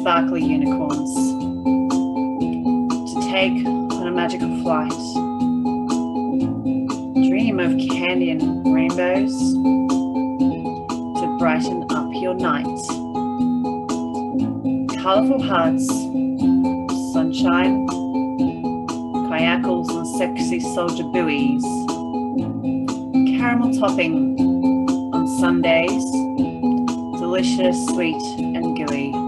sparkly unicorns, to take on a magical flight. Dream of candy and rainbows to brighten up your night. Colourful hearts, sunshine, kayakles and sexy soldier buoys, caramel topping on Sundays, delicious, sweet and gooey.